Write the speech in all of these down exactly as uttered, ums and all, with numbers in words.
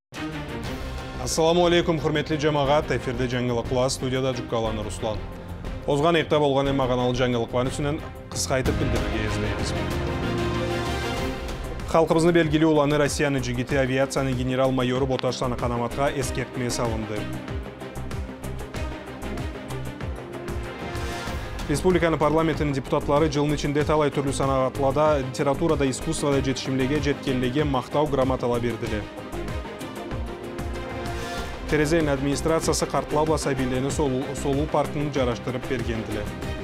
Assalamu alaikum, hürmetli cemaat. Efirde жаңылықлар, студияда Жүккаланы Руслан. Озған екті болған емағаналы жаңылықлар үсінен қысқайтып білдірге езлейміз. Халқымызны белгілі оланы Россияны жигити авиацияны генерал-майоры Боташтаны Қанаматқа ескертме салынды. Республиканы парламентінің депутатлары жылын içinde талай түрлі санатлада литературада, искусствода жетішімлеге, жеткенлеге мақтау грамотала берділі. Терезейн администрациясы қартлаула сәбилені солу паркының жараштырып бергенділі.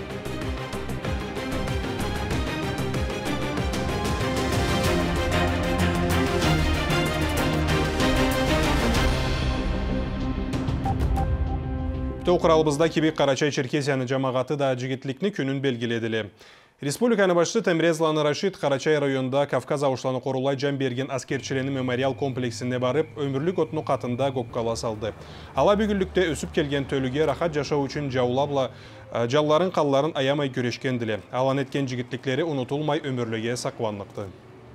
Төу құралыбызда Кебек Қарачай-Черкесияны жамағаты да жігітлікні күнін белгіледілі. Республиканы башчы Темрезланы Рашид Қарачай районында Кавказ ауышланы қорулай жан берген аскерчілені мемориал комплексіне барып, өмірлік отыны қатында гопкала салды. Ала бүгілікте өсіп келген төліге рахат жашау үшін жаулабла жалларын қалларын аямай көрешкенділі. Алан еткен жігітліктері ұнытылмай өмірліге сақванлықты.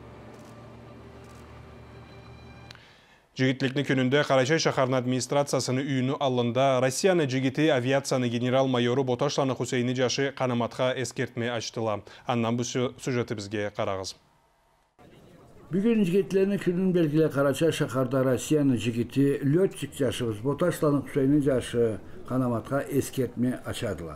Жигитликни күнінде Қарачай шахарны администрациясыны үйіні алында Россияны жигити авиацияны генерал-майоры Боташланы Хусейни жашы Қанаматқа ескертме açtıла. Аннан бұл сюжеті бізге қарағыз. Бүгін жигитлерінің күнін белгілі Қарачай шахарда Россияны жигити летчик жашыбыз Боташланы Хусейни жашы Қанаматқа ескертме açadıла.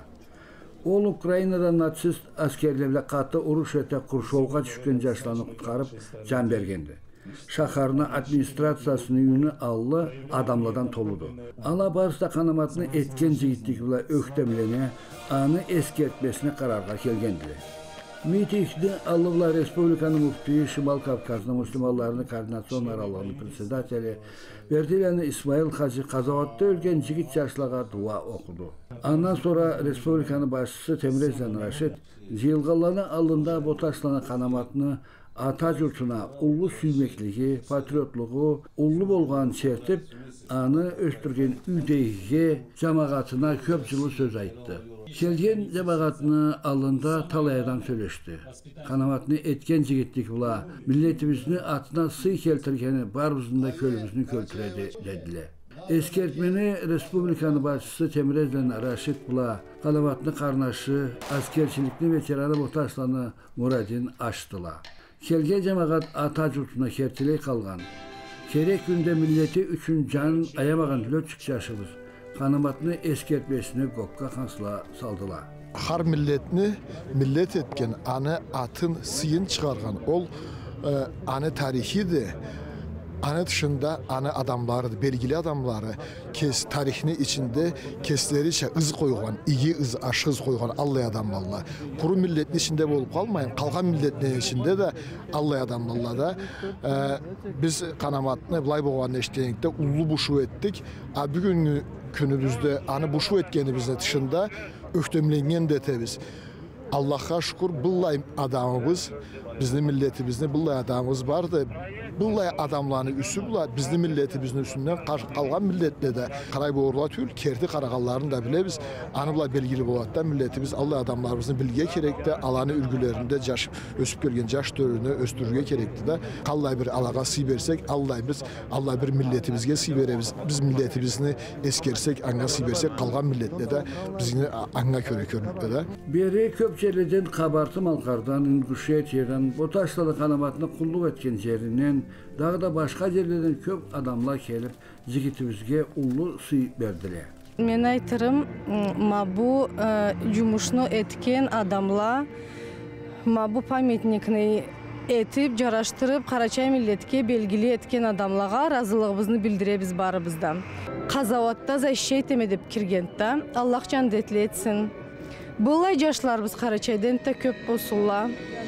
Ол Украинадан нацист аскерлерle қатты ұруш өте Құршолға түшкен жашланы құтқарып жан бергенді. Şaharına administrasiyasını yönü allı adamlardan toludu. Ala barışta Qanamatını etken jigitlikle öktemlene anı eskertmesine kararga kelgendiler. Mitingde Allılar Respublikanın Muftiyi Şimal Kafkaz'da Müslümanlarını Koordinasyon Aralığının Председателі Verdilerini İsmail Hacı Qazavat'ta ölgen jigit yaşlığa dua okudu. Ondan sonra Respublikanın başçısı Temrezlan Raşid jıyılğalarını alında Botaşlana Qanamatını ata jurtuna ullu süymekliği, patriotluğu, ullu bolğan çertip, anı östürgen üdeyge cemaatına köp yılı söz ayttı. Kelgen cemaatını alında talayadan söyleşti. Qanamatını etken jigitlik ula, milletimizni atına sıy keltirgeni barbızında kölümüzünü költüredi dediler. Eskertmeni Respublikanın başçısı Temrezlan Raşid bula, Qanamatını karnaşı, askerçilikli veteranı Botaşlanı Muradin açtılar. Kelge cemaat ata jurtuna kertiley kalgan. Kerek günde milleti üçün can ayamagan löçük yaşımız. Qanamatını eskertmesini gokka kansla saldılar. Har milletini millet etken anı atın sıyın çıkargan ol e, anı tarihidir. Anı dışında anı adamları, belgili adamları kes tarihini içinde kesleriçe ız koygan, iyi ız, aşız koygan Allah'ı adam valla. Kuru milletin içinde bolup kalmayın, kalkan milletin içinde de Allah'ı adam valla da. E, biz Qanamatını bulay boğanın eşliğinde ulu buşu ettik. A, bugün günümüzde anı buşu etkeni bize dışında öhtemlengen de tebiz. Allah'a şükür bullay adamımız, bizim milletimizde bullay adamımız vardı. Bullay adamlarını üstü bular, bizim milletimizin üstünden kalgan milletle de karay boğurla tül, kerti karakallarını da bile biz anıbla belgili boğattan milletimiz Allah adamlarımızın bilgiye kerekti, alanı ürgülerinde caş, ösüp gelgen caş törünü östürüge kerekti de Allah bir alağa sibersek, Allah biz Allah bir milletimizge siberemiz, biz milletimizni eskersek, anga sibersek, kalgan milletle de bizini anga köre körlükte de. Beri Köpçeli'den Kabartı Malkar'dan, İnguşet yerden, Botaşlalı Qanamatını kulluk etken yerinden, daha da başka yerlerden köp adamlar gelip jigitimizge ullu suy verdiler. Men aytırım, ma bu yumuşnu etken adamlar, ma bu pametnikni etip, jaraştırıp, Qarachay milletke belgili etken adamlağa razılığımızı bildirebiz barımızdan. Qazavatda zaşşeytem edip kirgentda, Allah candetli etsin. Bulay jaşlarımız Qarachaydan da köp bosulla.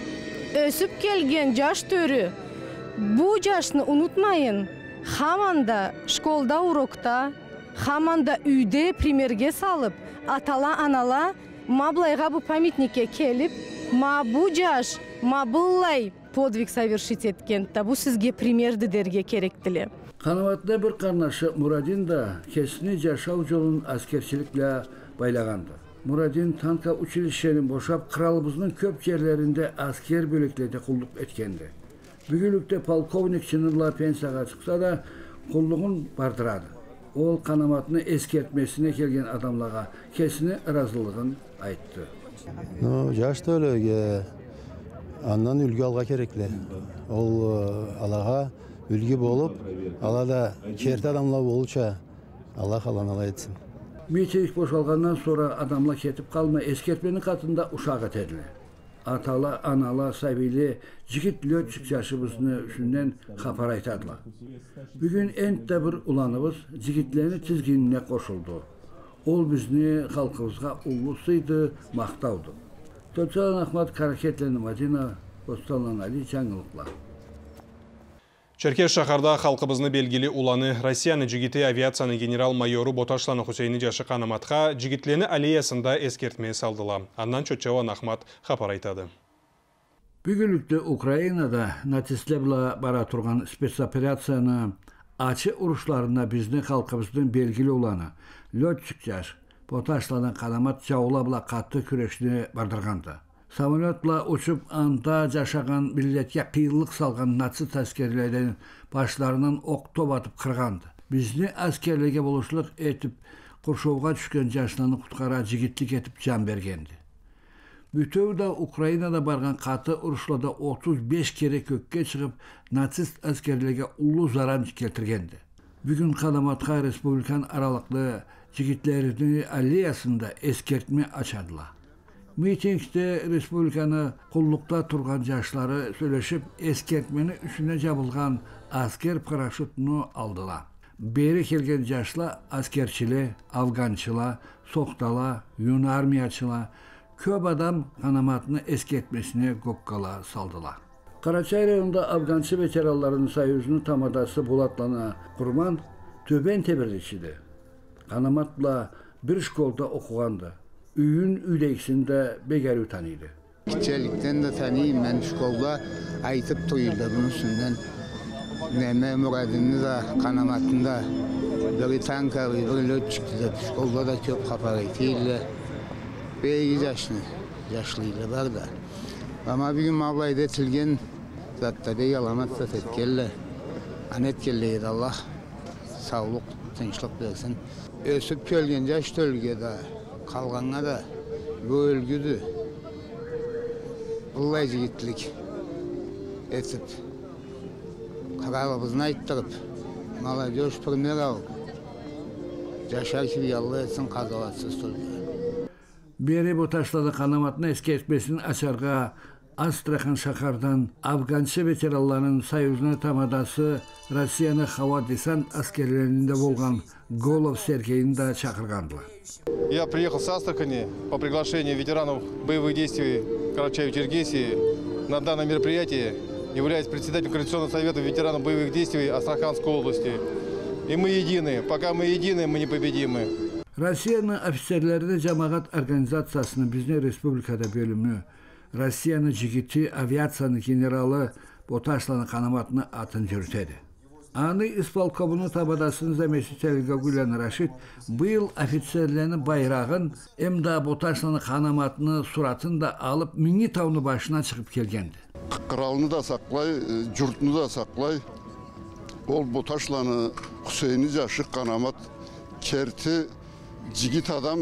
Ösüp gelgen jaş törü, bu jaşını unutmayın. Hamanda şkolda urokta, hamanda üyde primerge salıp, atala anala, ma bulayga bu pamitnike kelip, ma bu jaş, ma bulay podvig совершить etken, da bu sizge primerdi derge kerektili. Qanamatda bir qarnaşı Muradin da kesini jaşav jolun askerçilikle baylagandı. Muradin tanka uçilişlerin boşap kralımızın köp yerlerinde asker bölüklerde kulluk etkendi. Bugünlükte polkovnik çınırla pensiyaga çıksa da Kulluğun bardıradı. Ol kanamatını eskertmesine gelgen adamlara kesini razılığın ayttı. No, yaşta öyle andan ülgü alga gerekli. Ol alağa ülgü bolup, alada kerti adamla bolça Allah alan ala etsin. Miting boşalgandan sonra adamla ketip kalma eskertmenin katında uşağı edildi. Atala, anala, sabili, jigit lötçük yaşımızını üstünden kapar aytadılar. Bugün ente bir ulanımız jigitlerini tizginine koşuldu. Ol bizni halkımızga ulusuydu, maktavdı. Tötçalan Ahmet Karaketlerini Madina, Bostalan Ali Cangılıklar. Çerkez şaharda halkımızını belgili ulanı Rusiyanın jigiti aviatsiyanın general-mayoru Botaşlanı Hüseyni Caşı Kanamat'a jigitlerini aleyasında eskertmeye saldılar. Andan Çötçavan Ahmet xapar aytadı. Bugünlükte Ukrayna'da natsistlerle bara turgan spetsoperatsiyаны açı uruşlarında bizni halkımızın belgili ulanı Lötçük Caş Botaşlanı Kanamat Cavulabla katı küreşini bardırgandı. Samolyotla uçup anda yaşagan milletke kıyılık salgan natsist askerlerden başlarından ok top atıp kırgandı. Bizni askerlige buluşluk etip kurşovga düşken Caşlanı kutkara jigitlik etip can bergendi. Bütöv da Ukrayna'da bargan katı uruşlarda otuz beş kere kökке çıkıp natsist askerlige ulu zarar keltirgendi. Bugün Kanamat'a Respublikan aralıklı jigitlerini aleyasında eskertme açadılar. Mitingde Respublikanı kullukta turgan yaşları söyleşip eskertmeni üstüne jabılgan asker paraşutunu aldılar. Beri kelgen yaşla askerçile, Afgançıla, Soktala, Yun armiyaçıla köp adam kanamatını eskertmesine gokkala saldılar. Karaçay rayonunda Afgançı veteranların sayısının tamadası Bulatlana kurman töben tebirliçiydi. Kanamatla bir şkolda okugandı. Üyün üleksinde begeri tanıydı. Kiçelikten de tanıyım ben şkolda aytıp toyuldu bunun üstünden. Neme muradını da kanamatında bir tanka bir löt çıktı da şkolda da çok kaparaytıyla. Beygi yaşlı, yaşlıyla var da. Ama bir gün mavlaydı etilgen zaten bey alamat da tetkelle. Anet kelleydi Allah sağlık, tinçlik versin. Ösüp kölgen yaş tölgede kalğanğa da bu ölgüdü. Bullay jigitlik etip kararımızını ayttırıp mala diyoruz primer alıp yaşar gibi yallah etsin kazavatsız tölge. Beri Botaşladı Kanamat'ın eskertmesinin açarga Astrakhan şahardan Afgançı veteranların sayısını tamadası Rusiyanı hava desant askerlerinde bolgan Golov Sergey'ini de çakırgandılar. Я приехал с Астрахани по приглашению ветеранов боевых действий Карачаево-Черкесии. На данном мероприятии являюсь председателем Координационного совета ветеранов боевых действий Астраханской области. И мы едины. Пока мы едины, мы непобедимы. Rusiyanın ofisерleri cemaat organizasyasının bizne Respublikada bölümü Rusiyanın jigiti aviatsiyanın generalı Botaşlanı Kanamat'ını atın yürütedi. Anı İspalkovunu tabadasını zemesi Telga Gülen Raşit bu yıl ofisерlerinin bayrağın hem de Botaşlanı Kanamat'ını suratını da alıp Mingi Tavını başına çıkıp gelgendi. Kralını da saklay, jurtunu da saklay. Ol Botaşlanı Hüseyni Caşı Kanamat kerti jigit adam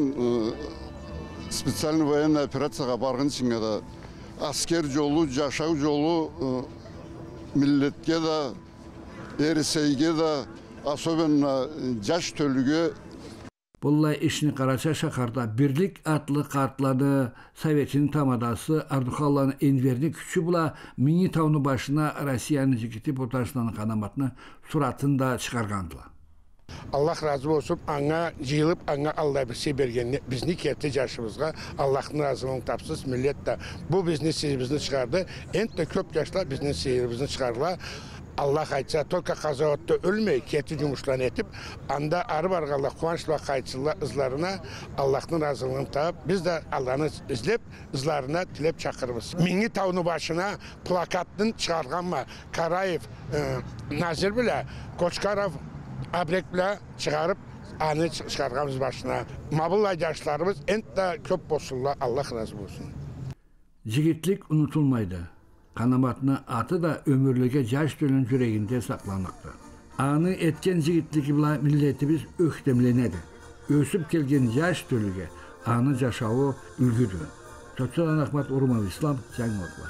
spesialni voyenniy operatsiyaga bargın içinge da asker jolu, yaşav jolu milletke da eriseyge da особенно yaş tölüge. Bullay işini Karaçay şaharda birlik atlı kartladı Sovet'in tamadası Ardukhallan'ın enverini küçü bula Mingi Tavını başına Rusiyanın jigiti Botaşlanı Kanamat'ını suratını da çıkargandılar. Allah razı olsun, ana jıyılıp ana Allah bir şey bergen bizni kerti yaşımızga Allah'ın razılığını tapsız millet de bu bizni seyirimizni çıkardı. Ent de köp yaşlar bizni seyirimizni çıkardılar. Allah aytsa tolka kazavatta ölmey kerti cumuşlarını etip anda arı bargalla kuvançla kayıtsızlar ızlarına Allah'ın razılığını tapıp biz de Allah'ını izlep ızlarına tilep çakırımız. Mingi Tavını başına plakatını çıkargan mı Karayev, e, Nazir bile Koçkarov abrek bile çıkarıp anı çıkargamız başına. Mabulla yaşlarımız ent de köp boşullar Allah razı olsun. Jigitlik unutulmaydı. Kanamatını atı da ömürlüge yaş dönün yüreğinde saklanıktı. Anı etken jigitligi bila milletimiz öktemlenedi. Ösüp kelgen yaş türlüge anı yaşağı ülgüdür. Soçalan Ahmet Urumov İslam Cangotla.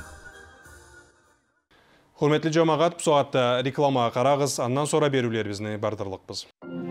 Hürmetli cemaat, bu saatte reklama qarağız, ondan sonra berülerimizni bardırlıqpız.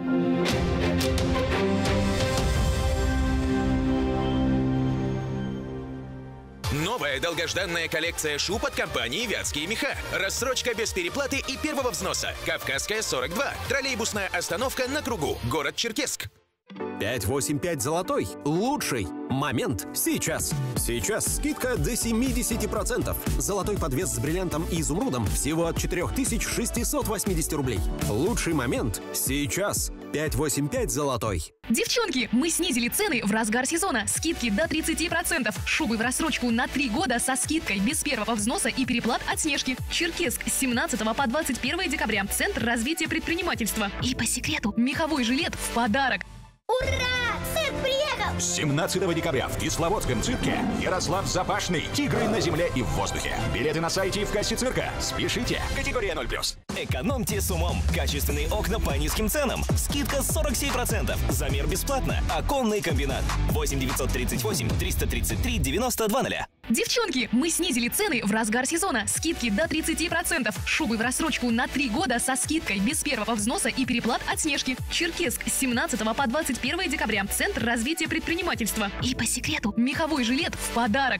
Новая долгожданная коллекция шуб от компании «Вятские меха». Рассрочка без переплаты и первого взноса. Кавказская сорок два. Троллейбусная остановка на кругу. Город Черкесск. пять восемь пять золотой. Лучший момент сейчас. Сейчас скидка до семидесяти процентов. Золотой подвес с бриллиантом и изумрудом всего от четырёх тысяч шестисот восьмидесяти рублей. Лучший момент сейчас. пять восемь пять золотой. Девчонки, мы снизили цены в разгар сезона. Скидки до тридцати процентов. Шубы в рассрочку на три года со скидкой без первого взноса и переплат от Снежки. Черкесск с семнадцатого по двадцать первое декабря. Центр развития предпринимательства. И по секрету меховой жилет в подарок. Ура! Цирк приехал! С семнадцатого декабря в Кисловодском цирке Ярослав Запашный. Тигры на земле и в воздухе. Билеты на сайте и в кассе цирка. Спешите. Категория ноль плюс. Экономьте с умом. Качественные окна по низким ценам. Скидка сорок семь процентов. Замер бесплатно. Оконный комбинат. восемь девятьсот тридцать восемь триста тридцать три девяносто два ноля. Девчонки, мы снизили цены в разгар сезона. Скидки до тридцати процентов. Шубы в рассрочку на три года со скидкой без первого взноса и переплат от Снежки. Черкесск с семнадцатого по двадцать первое декабря. Центр развития предпринимательства. И по секрету меховой жилет в подарок.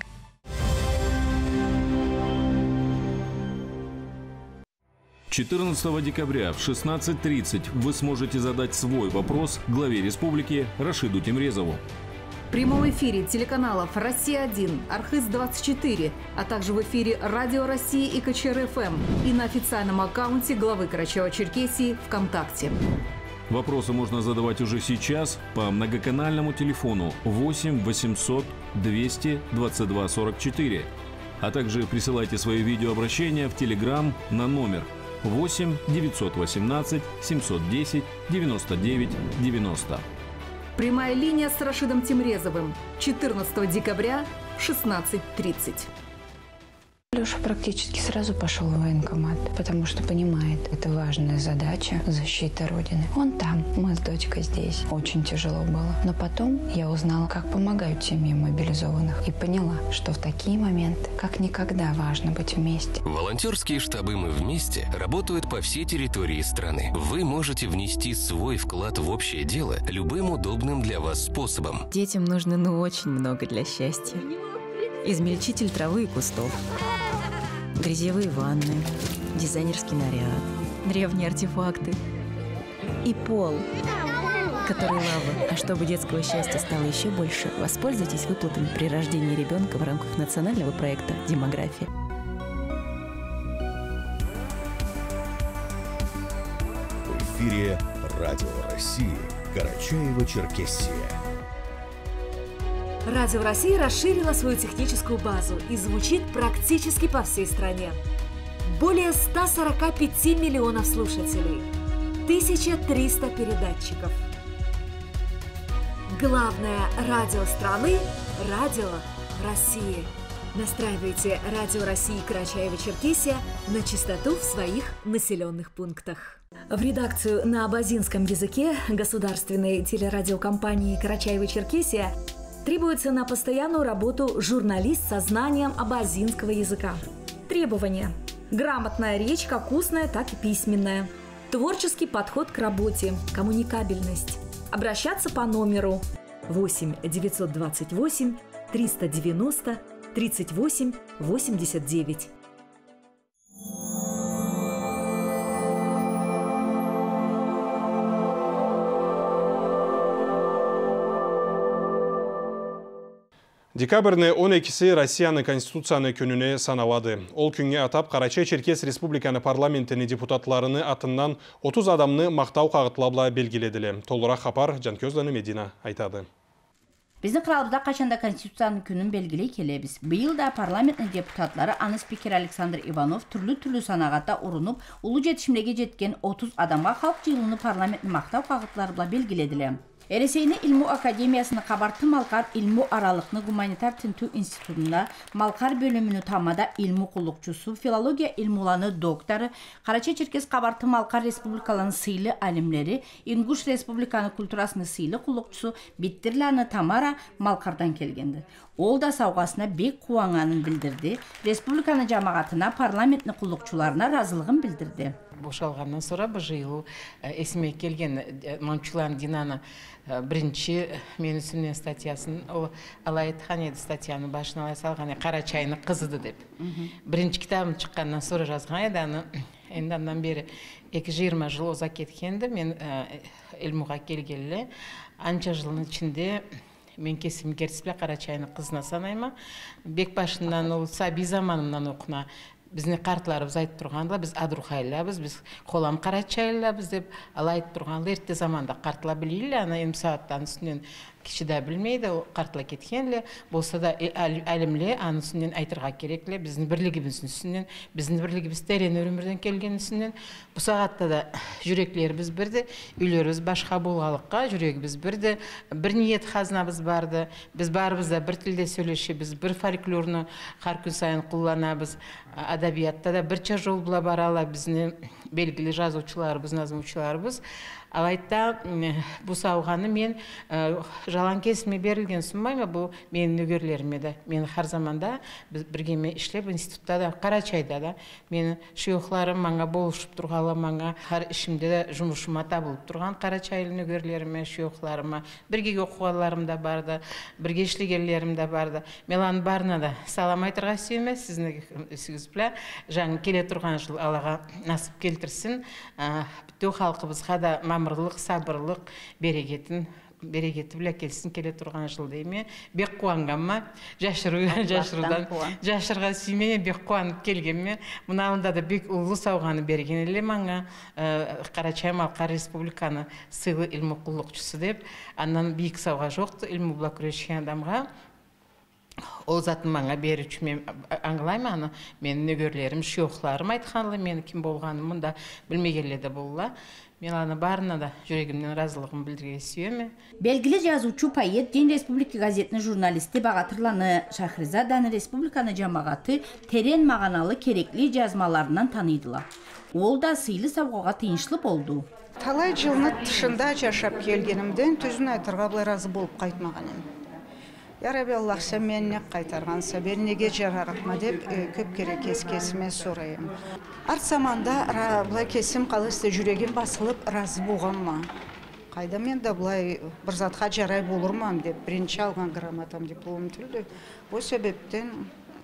четырнадцатого декабря в шестнадцать тридцать вы сможете задать свой вопрос главе республики Рашиду Темрезову. В прямом эфире телеканалов «Россия один», «Архыз двадцать четыре», а также в эфире «Радио России» и ка че эр эф эм и на официальном аккаунте главы Карачаево-Черкесии ВКонтакте. Вопросы можно задавать уже сейчас по многоканальному телефону восемь восемьсот двести двадцать два сорок четыре, а также присылайте свои видеообращения в Телеграм на номер восемь девятьсот восемнадцать семьсот десять девяносто девять девяносто. Прямая линия с Рашидом Темрезовым. четырнадцатого декабря в шестнадцать тридцать. Леша практически сразу пошел в военкомат, потому что понимает, это важная задача – защита Родины. Он там, мы с дочкой здесь. Очень тяжело было. Но потом я узнала, как помогают семьям мобилизованных. И поняла, что в такие моменты как никогда важно быть вместе. Волонтерские штабы «Мы вместе» работают по всей территории страны. Вы можете внести свой вклад в общее дело любым удобным для вас способом. Детям нужно ну очень много для счастья. Измельчитель травы и кустов, грязевые ванны, дизайнерский наряд, древние артефакты и пол, который лава. А чтобы детского счастья стало еще больше, воспользуйтесь выплатами при рождении ребенка в рамках национального проекта «Демография». В эфире «Радио России», Карачаево-Черкесия. Радио России расширило свою техническую базу и звучит практически по всей стране. Более ста сорока пяти миллионов слушателей, тысяча триста передатчиков. Главное радио страны – Радио России. Настраивайте Радио России Карачаево-Черкесия на частоту в своих населенных пунктах. В редакцию на абазинском языке государственной телерадиокомпании Карачаево-Черкесия требуется на постоянную работу журналист со знанием абазинского языка. Требования. Грамотная речь, как устная, так и письменная. Творческий подход к работе, коммуникабельность. Обращаться по номеру восемь девятьсот двадцать восемь триста девяносто тридцать восемь восемьдесят девять. Декабрны он экиси Россияны Конституцияны күнүнө саналады. Ол күнгө атап Карачай-Черкес Республиканы парламентini депутатларыны атынан отуз адамны мактау кагытлабла белгиледиле. Толура хабар Жанкөздөнү Медина айтады. Биздин кыралыбызда качанда Конституциянын күнүн белгилей келебиз. Быйыл да парламенттин депутатлары аны спикер Александр Иванов түрлүү-түрлүү санагатта урунуп, улуу жетишимге жеткен отуз адамга халк жылыны парламенттин мактау кагытлары белгиледиле. Ereseyni İlmu Akademiyasını Kabartı Malkar İlmu Aralıklı Gumanitar Tintu İnstitutunda Malkar bölümünü tamada ilmu kullukçusu, filologiya ilmulanı doktoru, Karaçay-Çerkes Kabartı Malkar Respublikalarının sıylı alimleri, İnguş Respublikanı kulturasını sıylı kullukçusu Bittirlanı Tamara Malkardan kelgendi. Ol da savgasına bek kuvanganın bildirdi, Respublikanı cemaatına, parlamentli kullukçularına razılığın bildirdi. Boşalgandan sonra bu jıyıl esime kelgen Mançulan Dinanı birinci men üstümden statyaсын o alayetхан еді статьяны başına alay salған Қарачайның қызыды деп. Birinci kitabım çıkkandan sonra жазған еді аны. Енді андан бері екі жүз жиырма жыл оза кеткенді мен Илмуға келгелі. Анша жылдың içinde мен кесім керсіпле Қарачайның қызына санайма. Бек башынан ол саби заманымнан оқына. Біздің қартыларымыз айтып тұрғанда біз Адрухайлабыз, біз қолам Қарачайлабыз деп ала айтып тұрғанда ерте заманда қартыла білейлі, ана елу сағаттан үстінен кіші да білмейді, қартыла кеткенлі, болса да әлімлі, аны үстінен айтырға кереклі, біздің бірлігіміз үстінен, біздің бірлігіміз тәрен өрімірден келген үстінен, бұл сағатта да жүректеріміз бірді, үйлеріміз башқа болғалыққа, жүрегіміз бірді, бір ниет қазынабыз барды, біз барымызда бір тілде сөйлешебіз, бір фольклорны қар күн сайын қолданабыз, адабиятта да бірча жол бұла барала біздің белгілі жазушыларыбыз, назмушыларыбыз. Алайда бұл сауғаны мен жалан кесіме берілген сұнмайма, бұл менің нөгерлеріме де. Мен қар заманда біргеме ішлеп институтта да, Қарачайда да. Мен шүйоқларым маңа болышып тұрғалы маңа, қар ішімде де жұмышыма табылып тұрған Қарачайлы нөгерлеріме, шүйоқларыма, бірге оқуғаларым да барды, бірге ішлегерлерім да барды. Мелан барына да салам айтырға сүйеме, сіздің үсігізбілі, жаңы келе тұрған жыл Аллаға насып келтірсін. Бүтті халқымызға да мамырлық, сабырлық, берекетін, берекеті біле келсін келе тұрған жыл дейме. Бек қуанғанма, жашырудан, жашырға сүймене бек қуанып келгенме. Мұнауында да бек ұлы сауғаны берген елі маңа Қарачай Малқар Республиканы сыйлы ilmu құллықшысы деп. Аннан бейік сауға жоқты ilmu бұла күрешкен адамға. Ол затын маңа беруші мен аңғылайм аны, мен нөгерлерім, шүйоқларым айтқанлы, мен кім болғаны мұнда білмегеледі болла. Мен аны барына да жүрегімнен разылығым білдірге сүйеме. Белгілі жазучу поэт, Ден Республика газетінің журналисті Бағатырланы Шахризаданы Республиканы жамағаты терен мағаналы керекли жазмаларынан таныйдыла. Ол да сыйлы сауғаға тиыншлы болды. Талай жылны тышында жашап келгенімден түзін айтырға бұлай разы болып қайтмағаным. Ярабы Аллах сен менне қайтарғанса, бен неге жарарақма деп көп керек кес-кесіме сұрайым. Арт заманда бұлай кесім қалысты жүрегім басылып разы болғанма. Қайда мен де бұлай бір затқа жарай болырмам деп, бірінші алған грамотам диплом түлді. Бұл себептен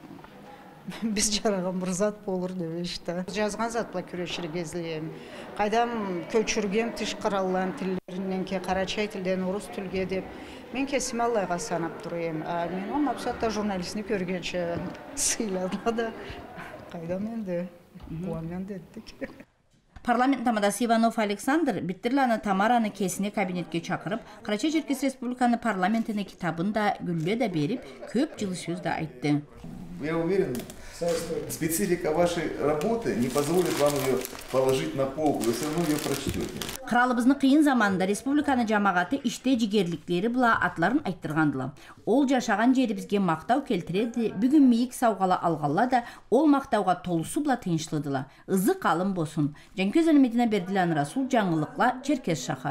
біз жараған бір зат болыр деп ешті. Жазған зат бұлай күрешірі кезілем. Қайдам көчіргем тіш қыраллан тілдерінен ке Қарачай тілден орыс тілге деп. Мен кесім Аллайға санап тұрайым. Мен ол мақсатта журналистini көргенше сыйладыла да. Қайда мен де қуанмен дедік. Parlament tamadası Ivanov Aleksandr Bittirlanı Tamara'nı kesine kabinetke çakırıp, Қарачай-Черкес Республиканы парламентine kitabını da gülle de berip, köp жылы söz de ayttı. Я уверен, специфика вашей работы не позволит вам ее положить на полку, вы все равно ее прочтете. Kralımızın kıyın zamanında Respublikanı cemaati işte cigerlikleri bula atların ayttırgandıla. Ol yaşagan jeri bizge maqtaw keltiredi, bugün miyik savgala algalla da ol maqtawga tolusu bula tınçlıdıla. Izı kalın bosun. Cenköz Elmedine Berdilan Rasul Cangılıkla Çerkes Şahar.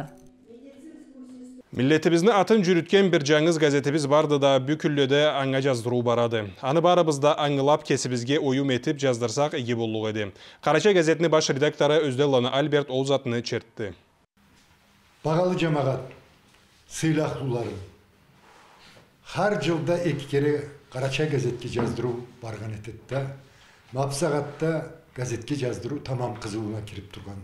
Milletimizni atın jürütken bir жаңыз gazetimiz vardı da büküllöde аңа жаздыруу barады. Аны barabızda аңылап kesibizge oyum etip jazdırsak egi bolluq edi. Қарачай gazetini baş redaktori Özdellanı Albert Oğuz atını çertti. Бағалы жамағат, сыйлақтуларым. Har жылда екі kere Қарачай gazetke jazdыруу барған ететті. Мапсағатта gazetke jazdыруу tamam қызуына kirip turgan.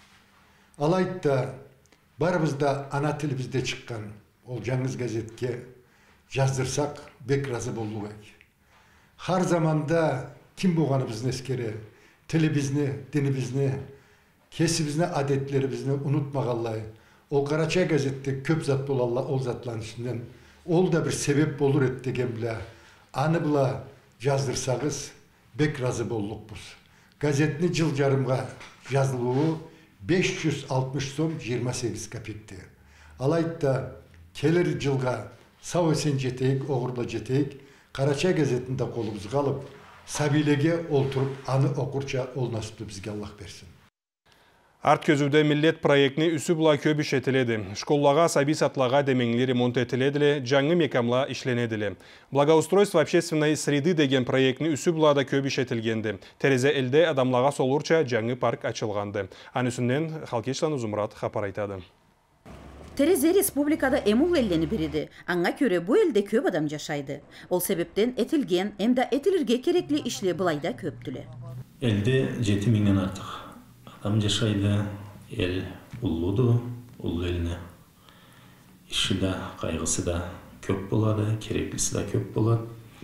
Алайда barımızda ana tilimizde çıkan ol жаңыз gazetke jazdırsak bek razı bolluq. Har zamanda kim boğanımızın eskeri, tilimizni, dinimizni, kesimizni, adetlerimizni unutmağallay. O Қарачай gazette köp zat bolalla ol zatların içinden ol da bir sebep bolur ettigen bile anı bula jazdırsanız bek razı bolluqpuz. Gazetini jıl jarımga yazılığı beş yüz altmış som yirmi sekiz kapekti. Алайда келер жылға сау есен жетейік, оғырла жетейік, Қарачай газетінде қолымызға алып, сәбилеге олтырып, аны оқырша ол насыпты бізге Аллах берсін. Арт көзуде миллет проектini үсі бұла көп іш етіледі. Школлаға, саби сатлаға деменгілі ремонт етіледілі, жаңы мекамла ішленеділі. Благоустройство общественной среды деген проектini үсі бұлада көп іш етілгенді. Терезе әлде адамлаға солурча жаңы парк açılғанды. Анүсінен Халкечлан Узумрат хапар айтады. Терезе республикада эмул элдени бириди. Аңа көрө бу элде көп адам жашайды. Ол себептен этилген, эмда этилирге керекли ишле былайда көптүлө. Элде жети миңден артык адам жашайды. Эл уллуду, уллу элине иши да, кайгысы да көп болады, кереклиси да көп болот.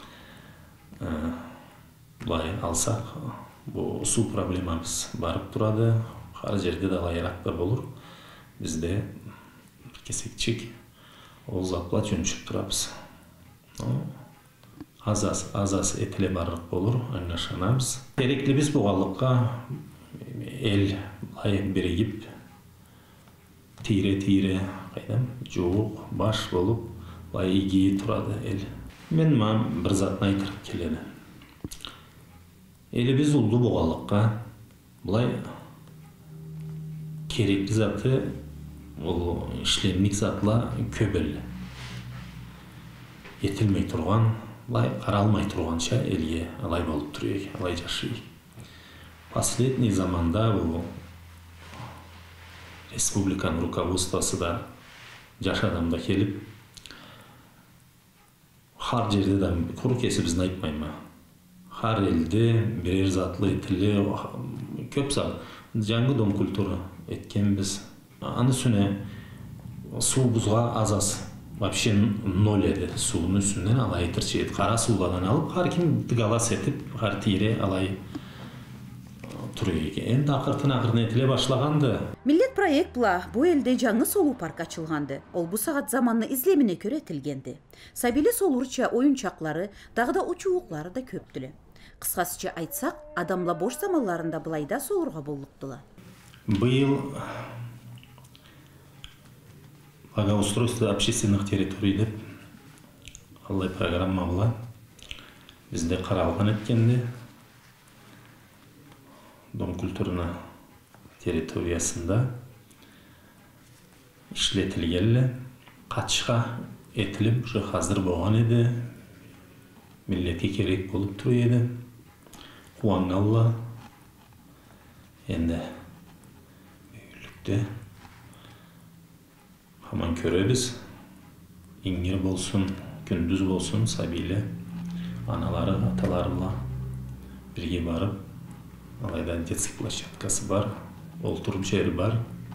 Былай алсак, бу суу проблемабыз барып турады. Ар жерде да лайракта болур. Бизде кесекчик, ол заплат жөншіп тұрабыз. Аз-аз етіле барық болыр, аңашанамыз. Керекли біз бұғалыққа ел лай бірегіп, тире-тире, қайдам, жуық, баш болып, лай игейі тұрады ел. Мен мам бір затын айтырып келеді. Елі біз ұлды бұғалыққа бұлай керекли заты ол ішленмек затла көбел. Етілмей тұрған, қаралмай тұрғанша елге алай болып тұрайық, алай жашайық. Последний заманда бұл республиканың руководствосы да жаш адамда келіп, хар жерде да құры кесі біздің айтмайма. Хар елде берер затлы етілі көп зат. Жаңғы дом культура еткен біз. Аны сүне су бұзға азаз. Вообще ноль еді. Суын үсінен алай тұрчы еді. Қара суладан алып, қар кем дығалас етіп, қар тире алай тұрыйығы. Енді ақыртын ақыртын етіле башылағанды. Миллет проект бұла, бұл елде жаңы солу парк açılғанды. Ол бұл сағат заманны излеміне көрі етілгенді. Сабилі солурча ойынчақлары, дағда учуықлары да көптілі. Қысқасыча айтсақ, адамла бош замаларында бұлайда солурға болуқтылы. Бұл благоустройство общественных территорий деп алай программа була. Бізде қаралған еткенде Дом культурна территориясында ішлетілгелі қатшыға етіліп, уже қазір болған еді. Миллетке керек болып тұр еді. Қуанғалла енді өйлікті Хаман көребіз, иңгер болсын, күндіз болсын, сабилі, аналары, аталарыла бірге барып, алайда детский площадкасы бар, олтырып жері бар,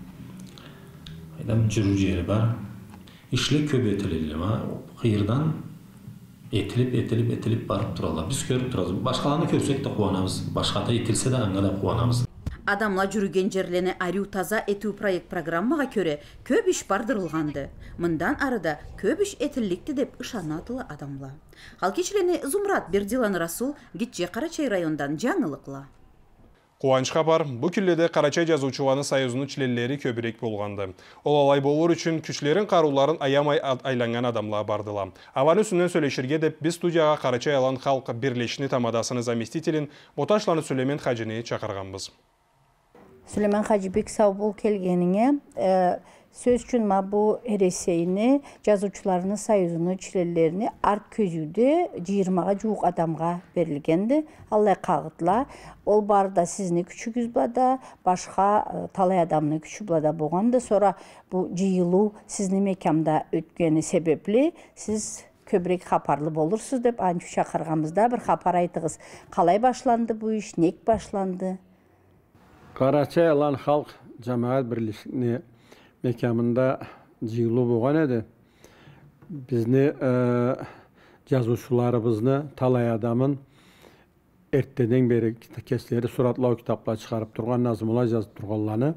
айдам жүру жері бар. Ишле көп етілелі, қиырдан етіліп, етіліп, етіліп барып тұралар. Біз көріп тұралар. Башқаланы көрсек те қуанамыз, башқата етілсе де аңға да қуанамыз. Адамла жүрген жерлені арю таза ету проект программаға көре көп іш бардырылғанды. Мындан арыда көп іш етілікті деп ұшанатылы адамла. Халкечлені Зумрат Бердилан Расул Гитче Қарачай райондан жаңылықла. Қуанышқа бар, бұл күлледе Қарачай жазушыланы союзының членлері көбірек болғанды. Ол алай болуыр үшін күшлерін қаруларын аямай айланған адамла бардыла. Аван үсінен сөйлешірге деп біз студияға Қарачай алан халқы бірлешіні тамадасыны заместителін Боташланы Сүлеймен Хажыны чақырғанбыз. Süleyman Hacıbek sağ bol kelgenine e, söz üçün ma bu ereseyini, жазуучуларынын союзунун членлерини арт көзүдө жыйырмага жуук адамга берилгенди. Аллай кагытла. Ол барда сиздин күчүгүз бада, башка талай адамдын күчү бада болгондо, sonra bu жыйылуу сиздин мекамда өткөнү себепли сиз көбүрөөк хапарлы болурсуз деп анчу чакырганбызда. Бир хапар айтыңыз. Калай башланды бу иш, нек башланды? Қарачай алан халк жамаат бирлешигине мекамында жыйылуу болгон эди. Бизни жазуучуларыбызны талай адамын эртеден бери кеслери суратлоо китаптар чыгарып турган, назмулар жазып турганларны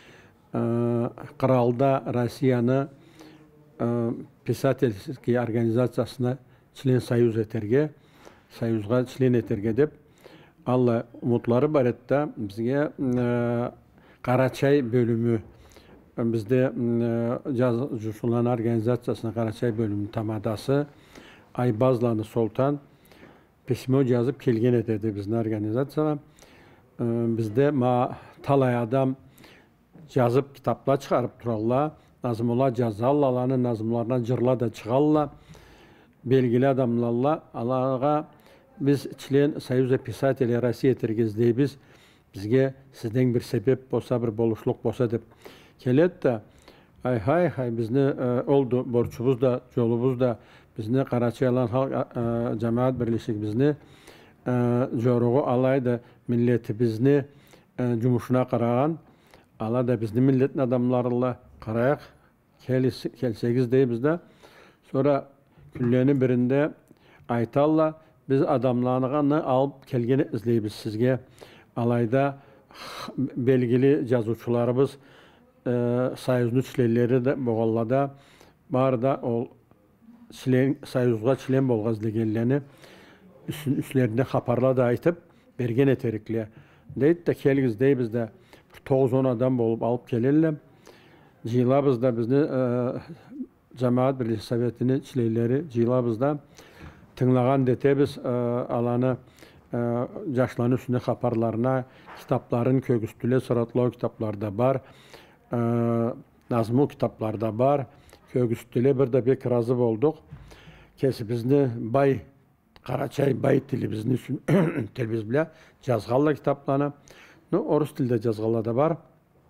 Кыралда Россияны писательский организациясына член союз этерге, союзга член этерге деп Алла умутлары бар етті бізге Қарачай бөлімі bizde Yazıcıların Organizasyası'nın Karaçay bölümünün tamadası Aybazlanı Sultan pismo yazıp kelgen etedi bizden organizasyona. Bizde ma talay adam yazıp kitaplar çıkarıp durarlar. Nazımlar cazallarını nazımlarına cırla da çıkarlar. Belgili adamlarla Allah'a biz çilen Soyuz Pisateli Rossiya tergizdeyiz. Bizge sizden bir sebep olsa bir boluşluk olsa dep kelet de ay hay hay bizni e, oldu borçumuz da yolumuz da bizni Karaçaylan halk e, cemaat birleşik bizni e, joruğu alaydı milleti bizni e, cumuşuna qaragan ala da bizni milletin adamlarıyla qarayak kelsegiz deyibizde sonra küllenin birinde aytalla biz adamlarını alıp kelgeni izleybiz sizge alayda belgili yazıcılarımız e, Soyuzlu çileleri de boğallada var da o çilen, Soyuzga çilen bolğaz degenlerini üstün üstlerinde xaparla da aytıp bergen eterikli. Deyit de kelgiz deybiz de toğuz on adam bolup alıp kelirler. Jilabız da bizni e, Cemaat Birliği Sovetini çileleri jilabız da tınlagan detebiz e, alanı yaşların üstünde xaparlarına, kitapların kögüstüle sıratlı kitaplarda var, e, nazmı kitaplarda var, kögüstüle bir de bir razı olduk. Kesi bizni bay, Karaçay bay dili bizni telbiz bile yazgalla kitaplarına, no, Orus dilde yazgalla da var.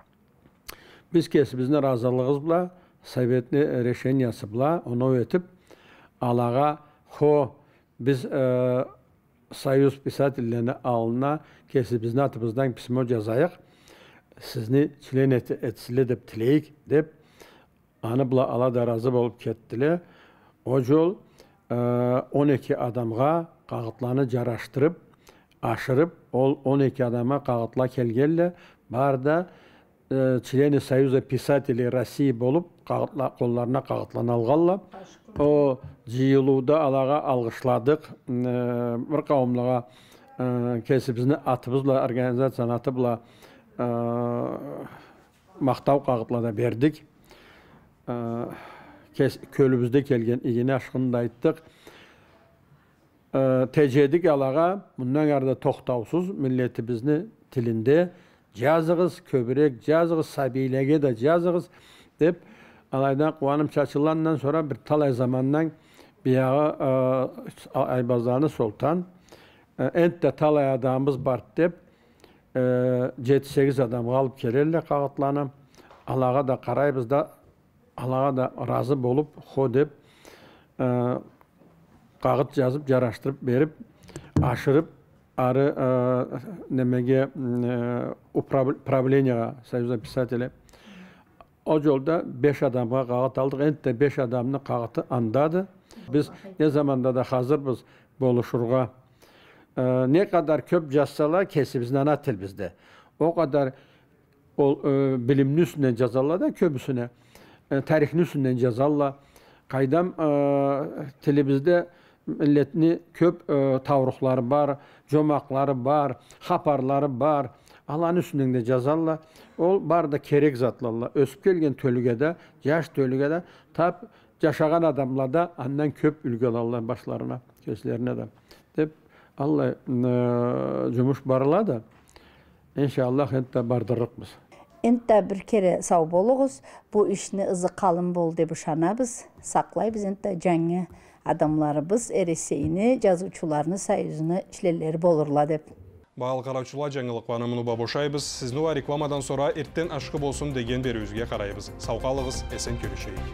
Biz kesi bizni razılığız bile, Sovetli reşenyası bile, onu öğretip, alağa, ho, biz e, Soyuz pisatellerine alına kesi bizni atımızdan pismo yazayıq. Sizni çilen et, etsili dep tileyik dep anı bula ala da razı olup kettiler. O yol on iki adamga qağıtlarını jaraştırıp aşırıp ol on iki adama qağıtla kelgelle bar da e, çileni Soyuz pisateli Rossiya bolup qağıtla kollarına qağıtlan alğalla. O jiyuluda alağa algışladık. Bir kavimlağa kesi bizni atımızla, organizasyon atıbla maqtav qağıtla da berdik. Kölümüzde kelgen igini aşkını da ayttık. Tecedik alağa bundan yarda toxtavsuz milleti bizni tilinde yazığız, köbürek yazığız, sabilege de yazığız dep alaydan kuanım çaçılandan sonra bir talay zamandan bir yağı e, Aybazanı Sultan e, ent de talay adamımız var dep yedi sekiz adam alıp gelirler kağıtlanım. Alağa da qarayız da alağa da razı bolup ho dep e, kağıt yazıp jaraştırıp berip aşırıp arı e, nemege e, upravleniyaga Soyuz pisateli o yolda beş adamga kağıt aldık. Ent de beş adamın kağıtı andadı. Biz ne zamanda da hazırız boluşurga. Ee, ne kadar köp yazsalar kesibizden atil bizde. O kadar o, e, bilimli üstünden cazalla da köbüsüne. E, tarihli üstünden cazalla. Kaydam e, telebizde milletini köp e, tavrukları var, comakları var, haparları var. Allah'ın üstünden de cazalla. O bar da kerek zatlarla. Ösüp gelgen tölügede, yaş tölügede tap yaşagan adamla da andan köp ülgelerle başlarına, gözlerine de. Dep Allah e, cumuş barla da inşallah ente bardırıqmız. Ente bir kere sağ bolğuz. Bu işini ızı kalın bol dep ışanabız. Saklayız ente canlı adamlarımız ereseyini, жазуучуларны союзуна çileleri bolurla dep. Bağıl qaravçılar жаңылықваны мұны бабошайбыз. Сізні ва рекламадан sonra ertten aşkı bolsun деген бері өзге қарайбыз. Сауқалығыз, esen көрішейік.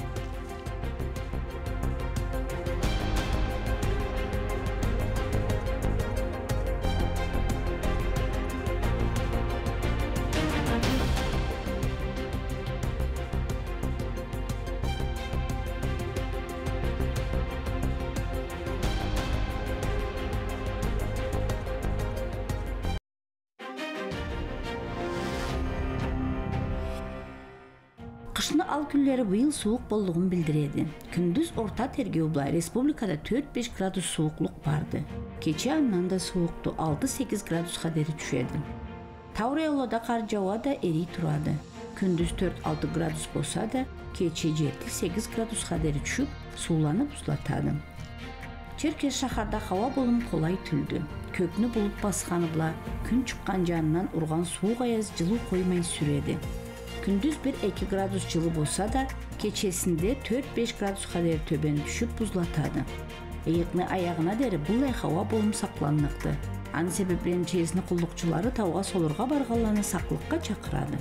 Kışını al günleri bu yıl soğuk bolluğunu bildiredi. Gündüz orta tergevbla respublikada dört beş gradus soğukluk vardı. Keçi ayından da soğuktu altı sekiz gradus kaderi düşerdi. Tavrayolada kar java da eri turadı. күндүз төрт алты градус болса да, кече жети сегиз градуска дейін түшүп, сууланып узлатады. Черкес шахарда хава болум колай түлдү. Көкнү булуп басканы бла, күн чыккан жанынан урган суук аяз жылуу коймой сүрөдү. Күндүз бир эки градус жылуу болса да, кечесинде төрт беш градуска дейін төбөнүп түшүп бузлатады. Ыйыкны аягына дейін булай хава болум сакланмакты. Анын себептен чейесни кулдукчулары тауга солорго барганларны саклыкка чакырады.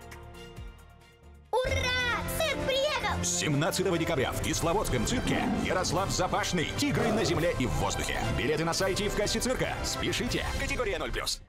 семнадцатого декабря в Кисловодском цирке Ярослав Запашный, «Тигры на земле и в воздухе». Билеты на сайте и в кассе цирка. Спешите. Категория ноль плюс.